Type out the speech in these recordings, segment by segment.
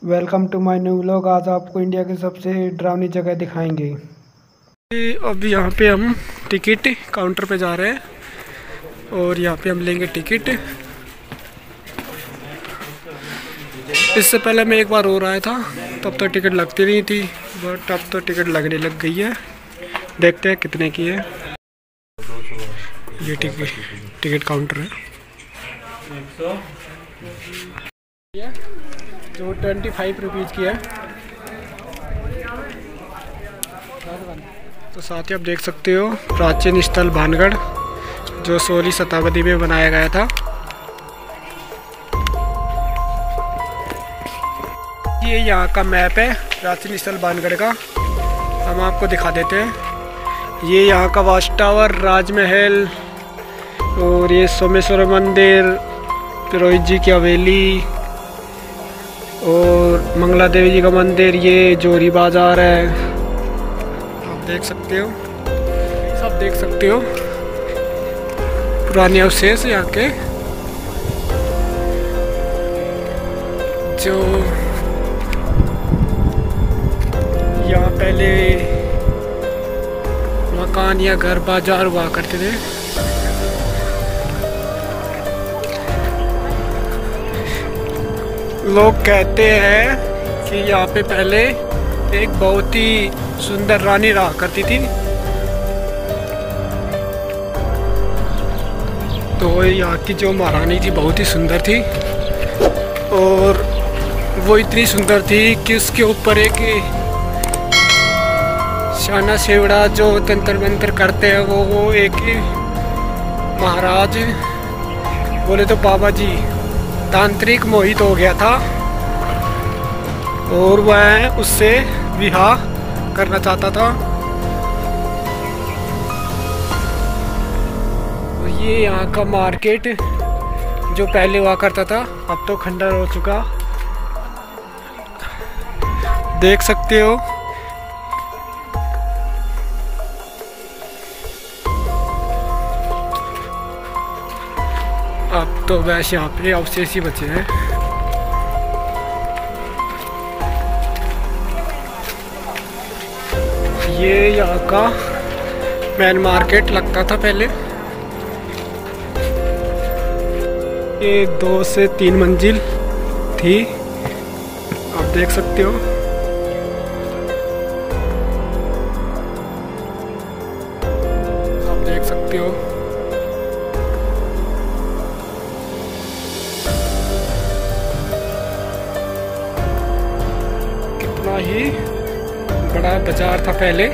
Welcome to my new vlog. आज आपको India की सबसे डरावनी जगह दिखाएंगे। अब यहाँ पे हम टिकट काउंटर पे जा रहे हैं और यहाँ पे हम लेंगे टिकट। इससे पहले मैं एक बार और आया था, तब तो टिकट लगती नहीं थी, बट अब तो टिकट लगने लग गई है। देखते हैं कितने की है। ये टिकट काउंटर है जो 25 रुपीज़ की है। तो साथ ही आप देख सकते हो प्राचीन स्थल भानगढ़, जो 16वीं शताब्दी में बनाया गया था। ये यहाँ का मैप है प्राचीन स्थल भानगढ़ का, हम आपको दिखा देते हैं। ये यहाँ का वॉच टावर, राजमहल, और ये सोमेश्वर मंदिर, पुरोहित जी की हवेली और मंगला देवी जी का मंदिर। ये जोरी बाजार है, आप देख सकते हो, सब देख सकते हो पुराने अवशेष यहाँ के। जो यहाँ पहले मकान या घर बाजार हुआ करते थे। लोग कहते हैं कि यहाँ पे पहले एक बहुत ही सुंदर रानी रहा करती थी। तो यहाँ की जो महारानी थी बहुत ही सुंदर थी, और वो इतनी सुंदर थी कि उसके ऊपर एक शाना शेवड़ा जो तंत्र मंत्र करते हैं वो एक महाराज, बोले तो बाबा जी, तांत्रिक मोहित हो गया था और वह उससे विवाह करना चाहता था। और ये यहाँ का मार्केट जो पहले हुआ करता था, अब तो खंडर हो चुका, देख सकते हो। अब तो वैसे यहाँ पे अवशेष ही बचे हैं। ये यहाँ का मेन मार्केट लगता था पहले। ये 2 से 3 मंजिल थी, आप देख सकते हो। आप देख सकते हो ही बड़ा बाजार था पहले।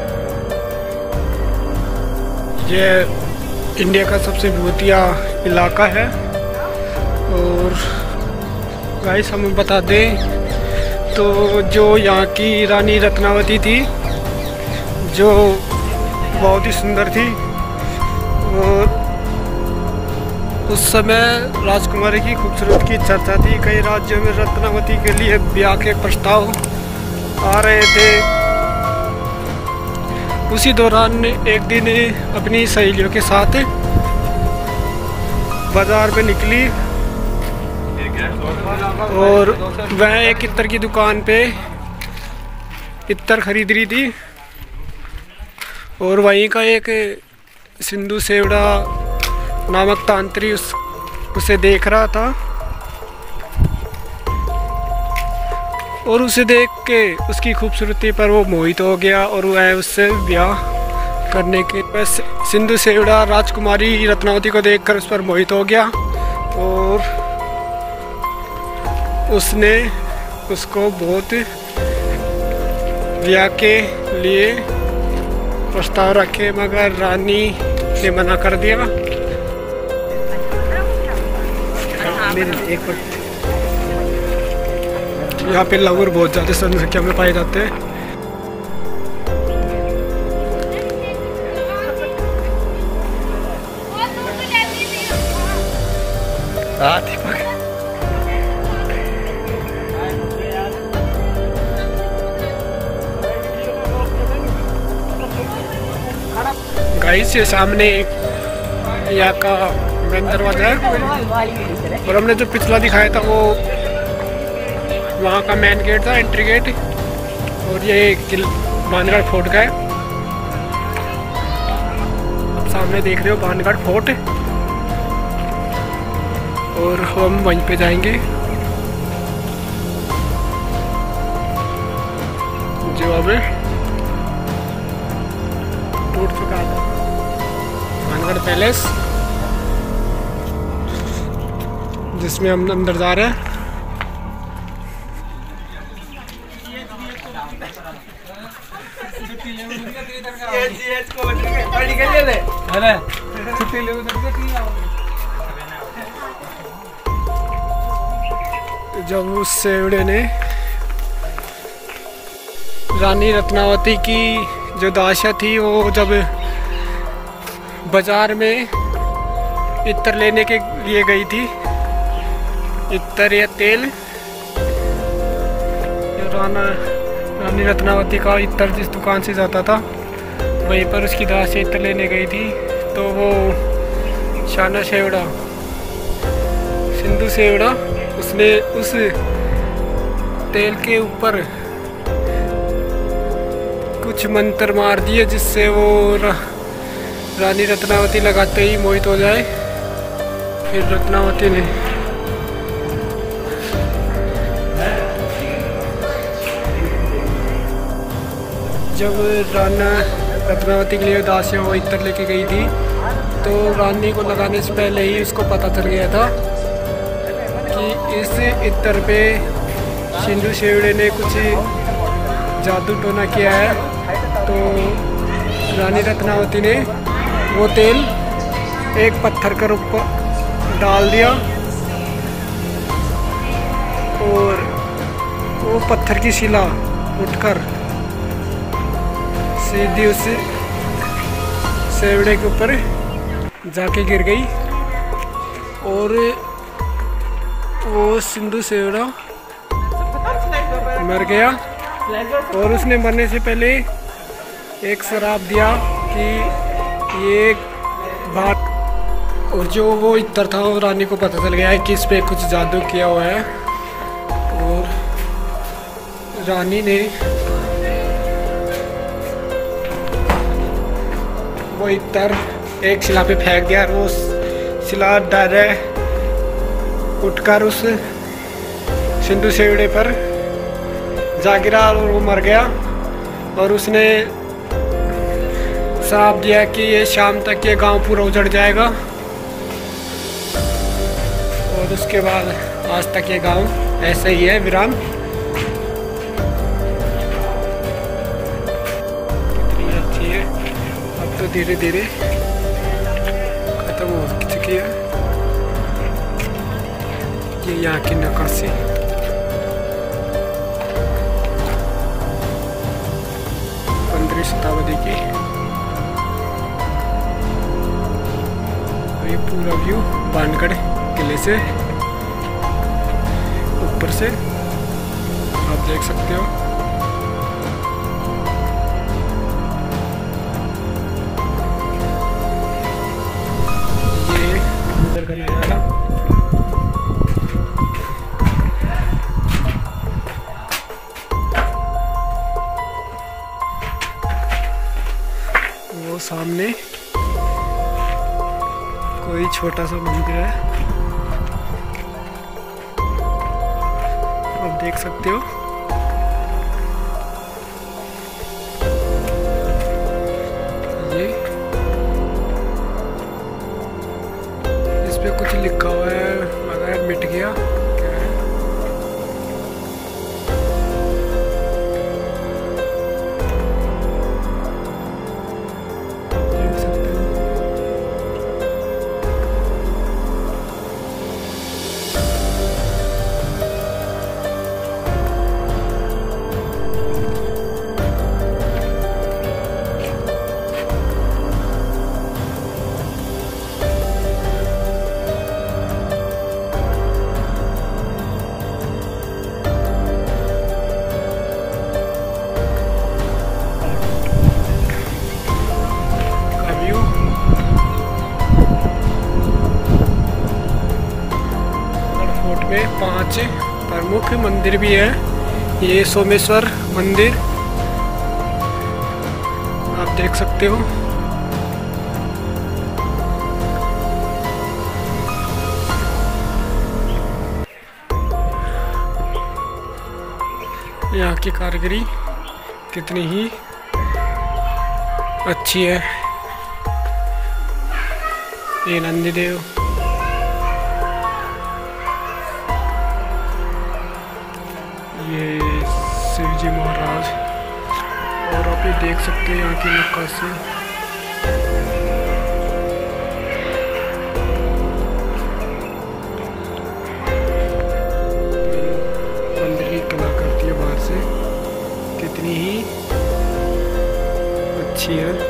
ये इंडिया का सबसे भूतिया इलाका है। और गाइस हम बता दें तो जो यहाँ की रानी रत्नावती थी, जो बहुत ही सुंदर थी, और उस समय राजकुमारी की खूबसूरत की चर्चा थी। कई राज्यों में रत्नावती के लिए ब्याह के प्रस्ताव आ रहे थे। उसी दौरान एक दिन अपनी सहेलियों के साथ बाजार में निकली और वह एक इत्र की दुकान पे इत्र खरीद रही थी, और वहीं का एक सिंधु सेवड़ा नामक तांत्री उसे देख रहा था, और उसे देख के उसकी खूबसूरती पर वो मोहित हो गया और वह उससे ब्याह करने के बस सिंधु सेवड़ा राजकुमारी रत्नावती को देखकर उस पर मोहित हो गया, और उसने उसको बहुत ब्याह के लिए प्रस्ताव रखे, मगर रानी ने मना कर दिया। यहाँ पे लंगूर बहुत ज़्यादा संख्या में पाए जाते हैं। गाइस ये सामने यहाँ का मेन दरवाजा है, और हमने जो पिछला दिखाया था वो वहाँ का मेन गेट था, एंट्री गेट। और ये बांधगढ़ फोर्ट का है। आप सामने देख रहे हो बांधगढ़ फोर्ट। और हम वहीं पे जाएंगे जो अब टूट चुका था, बांधगढ़ पैलेस, जिसमें हम अंदर जा रहे हैं। जब उस सेवड़े ने रानी रत्नावती की जो दासिया थी, वो जब बाजार में इत्र लेने के लिए गई थी, इत्र या तेल, रानी रत्नावती का इत्र जिस दुकान से जाता था वहीं पर उसकी दासिया इत्र लेने गई थी। तो वो शाना सेवड़ा, सिंधु सेवड़ा, उसने उस तेल के ऊपर कुछ मंत्र मार दिए जिससे वो रानी रत्नावती लगाते ही मोहित हो जाए। फिर रत्नावती ने जब राना रत्नावती के लिए दासिया वो इत्र लेके गई थी, तो रानी को लगाने से पहले ही उसको पता चल गया था कि इस इत्र पे सिंधु सेवड़े ने कुछ जादू टोना किया है। तो रानी रत्नावती ने वो तेल एक पत्थर के ऊपर डाल दिया और वो पत्थर की शिला उठकर सीधी उस सेवड़े के ऊपर जाके गिर गई और वो सिंधु सेवड़ा मर गया। और उसने मरने से पहले एक श्राप दिया कि ये बात, और जो वो इत्र था वो रानी को पता चल गया है कि इस पे कुछ जादू किया हुआ है। और रानी ने वो इत्र एक शिला पे फेंक दिया और वो शिला डायरेक्ट उठकर उस सिंधु सेवड़े पर जा गिरा और वो मर गया। और उसने श्राप दिया कि ये शाम तक ये गांव पूरा उजड़ जाएगा। और उसके बाद आज तक ये गांव ऐसे ही है, वीरान। कितनी अच्छी है, अब तो धीरे धीरे खत्म हो चुकी है। ये यहाँ की नक्काशी, शताब्दी की। ये पूरा व्यू बांधगढ़ किले से ऊपर से आप देख सकते हो। ये अंदर का नजारा। वो सामने कोई छोटा सा मंदिर है, आप देख सकते हो। ये इस पे कुछ लिखा हुआ है मगर मिट गया। में 5 प्रमुख मंदिर भी है ये सोमेश्वर मंदिर, आप देख सकते हो। यहाँ की कारीगरी कितनी ही अच्छी है। ये नंदीदेव, ये शिवजी महाराज, और आप ये देख सकते हैं यहाँ की नक्काशी। मंदिर की कलाकृति बाहर से कितनी ही अच्छी है।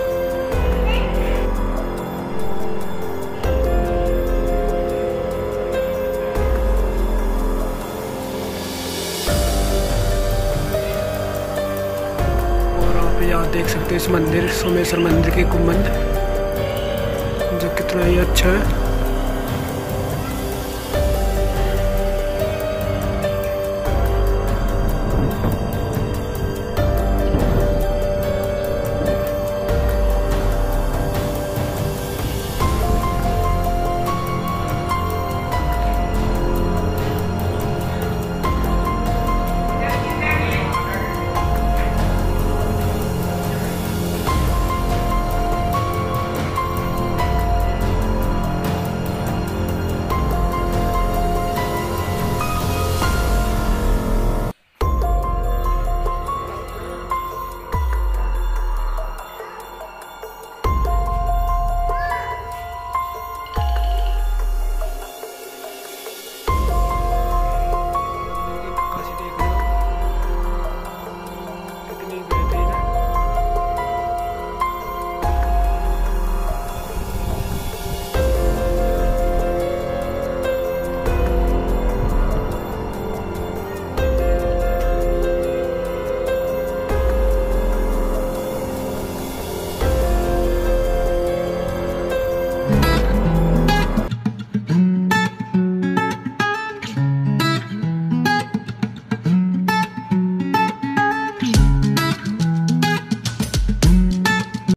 आप देख सकते हैं इस मंदिर, सोमेश्वर मंदिर के गुंबद जो कितना ही अच्छा है।